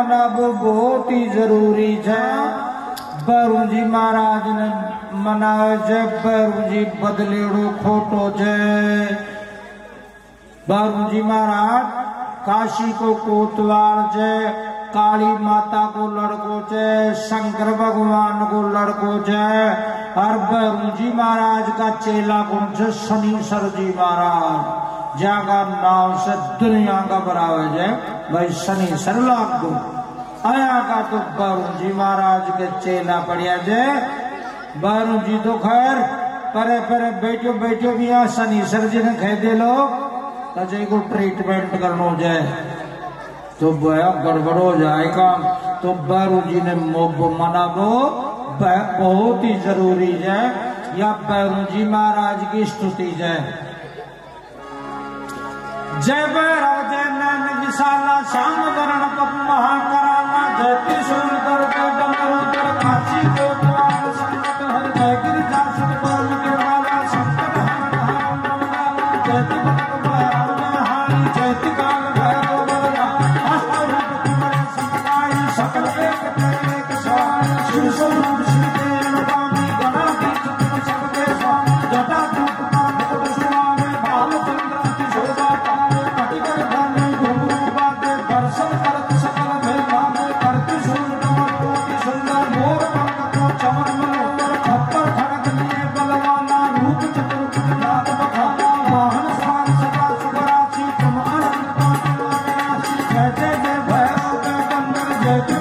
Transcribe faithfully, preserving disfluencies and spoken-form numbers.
मनाबो बहुत ही जरूरी है। भैरू जी महाराज ने मनावे जय भैरू जी बदलेड़ो खोटो जय। भैरू जी महाराज काशी को कोतवाल जय, काली माता को लड़को जय, शंकर भगवान को लड़को जय। और भैरू जी महाराज का चेला कौन से शनिश्वर जी महाराज, जाका नाम से दुनिया का बराबर जय भाई शनिश्वर लाख दो आया का तो भैरू जी महाराज के चेला पड़िया जय। भैरू जी तो खैर परे परे बैठो बैठो भी यहाँ शनिश्वर जी ने कह दे लो तो को ट्रीटमेंट करना जाए तो बया गड़बड़ हो जाएगा। तो भैरू जी ने मोब मनाबो बहुत ही जरूरी है। या भैरू जी महाराज की स्तुति जय। जय भैरव जय नैन विशाला श्याम वरण पप महाकराला जय त्रिशूल गरुड़ डमरू कर काशी कोतवाल संकट हर जय गिरिजा सुत पवन के वाला संकट हर हर रमला जय भैरव जय हारी जय काल भैरव बलरा अष्टरूप कुमार संकाई सकल एक एक स्वामी शिव स्वरूप श्री देव स्वामी गणाधीश तुम सबके स्वामी जटा धूप का भोग स्वामी बालचंद्र अति शोभा पावे कटिकर धनी घुंघरू बाजे दर्शन करत सकल भेद भावे करती शूल कमल कोटि सुंदर मोर पंख को चमन मनोहर खप्पर खड़ग लिए बलवाना रूप चतुर्भुज नाथ बखाना वाहन सवार सदा सुखराशि तुम अनंत पाटन राशि जय जय जय भैरव जय गंधर्व जय